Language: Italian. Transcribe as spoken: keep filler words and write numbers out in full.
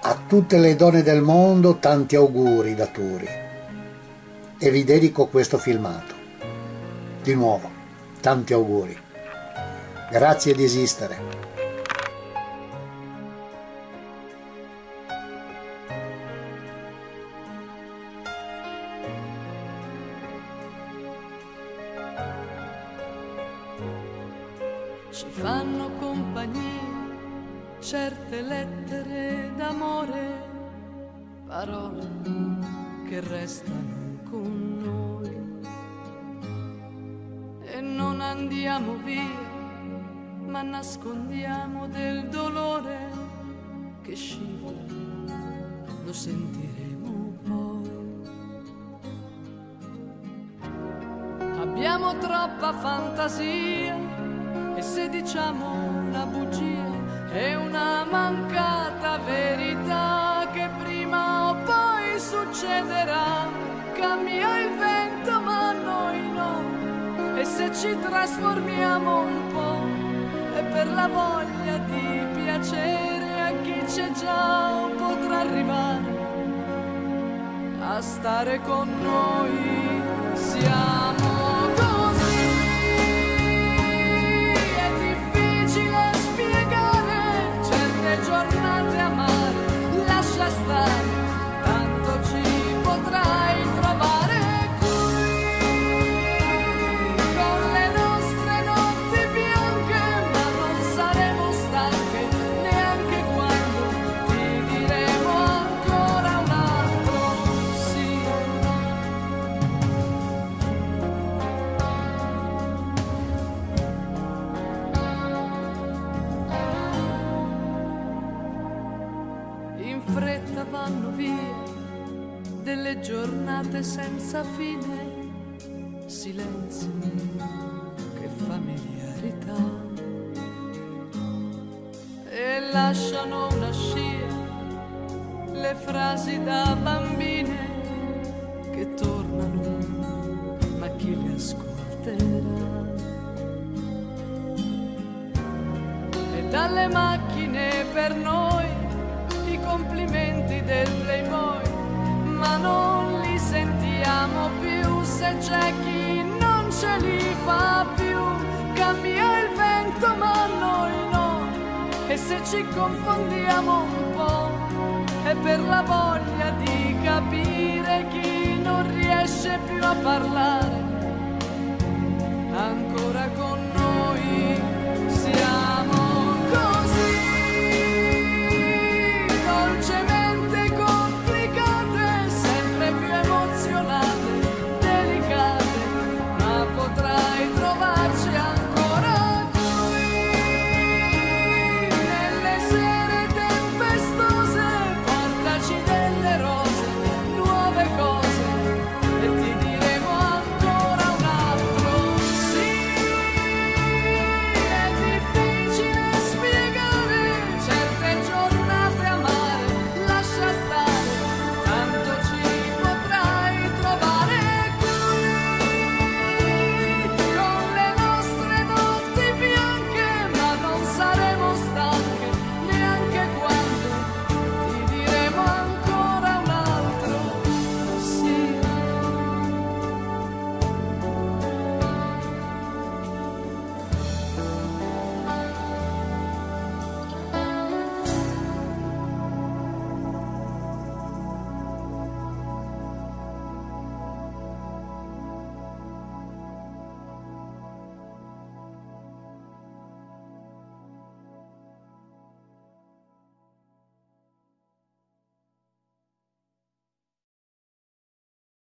A tutte le donne del mondo tanti auguri da Turi e vi dedico questo filmato. Di nuovo, tanti auguri. Grazie di esistere. Ci fanno compagnia certe lettere d'amore, parole che restano con noi. E non andiamo via, ma nascondiamo del dolore che scivola, lo sentiremo poi. Abbiamo troppa fantasia e se diciamo una bugia è una mancata verità che prima o poi succederà. Cambia il vento ma noi no, e se ci trasformiamo un po' è per la voglia di piacere a chi c'è già o potrà arrivare a stare con noi. Siamo giornate amare, lascia stare, tanto ci potrai trovare qui, con le nostre notti bianche, ma non saremo stanche neanche quando ti diremo ancora un altro sì. In fretta vanno via delle giornate senza fine, silenzio, che familiarità, e lasciano una scia le frasi da bambine che tornano, ma chi le ascolterà? E dalle macchine per noi i complimenti del Playboy, ma non li sentiamo più se c'è chi non ce li fa più. Cambia il vento ma noi no, e se ci confondiamo un po' è per la voglia di capire chi non riesce più a parlare ancora con noi. Siamo